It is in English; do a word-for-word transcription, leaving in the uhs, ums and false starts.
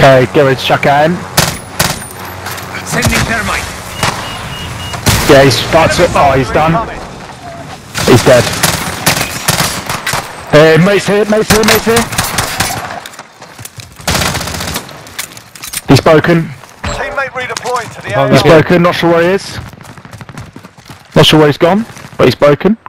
Okay, Garage, chuck at him. Sending thermite. Yeah, he's starts it. Oh, he's done. He's dead. Uh, mate's here, mate's here, mate's here. He's broken. Teammate redeploying to the He's area. broken, not sure where he is. Not sure where he's gone, but he's broken.